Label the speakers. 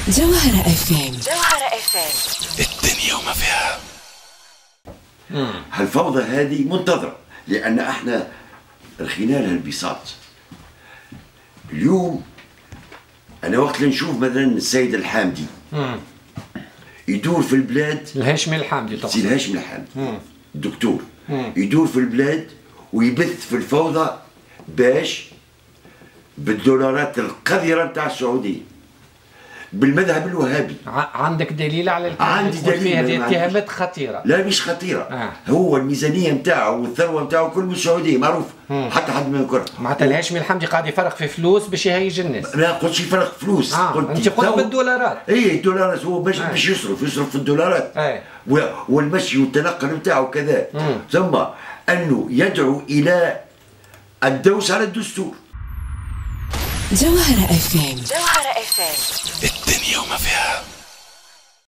Speaker 1: جوهرة اف ام.
Speaker 2: الدنيا وما فيها.
Speaker 3: هالفوضى هذه منتظرة، لأن احنا رخينا لها البساط. اليوم أنا وقت اللي نشوف مثلا السيد الحامدي يدور في البلاد،
Speaker 4: الهاشمي الحامدي
Speaker 3: سي الهاشمي الحامدي الدكتور يدور في البلاد ويبث في الفوضى باش بالدولارات القذرة نتاع السعودية بالمذهب الوهابي.
Speaker 4: عندك دليل على الكلام؟
Speaker 3: عندي دليل
Speaker 4: فيه هذه اتهامات خطيرة.
Speaker 3: لا مش خطيرة. هو الميزانية نتاعو والثروة نتاعو كل من السعودية معروف، حتى حد ما ينكرها.
Speaker 4: معناتها الهاشمي الحمدي قاعد يفرق في فلوس باش يهيج الناس.
Speaker 3: لا قلتش يفرق فلوس،
Speaker 4: انت قلت بالدولارات.
Speaker 3: اي الدولارات هو باش يصرف في الدولارات. والمشي والتنقل نتاعو كذا. ثم انه يدعو الى الدوس على الدستور.
Speaker 1: جوهرة اف ام.
Speaker 2: الدنيا وما فيها.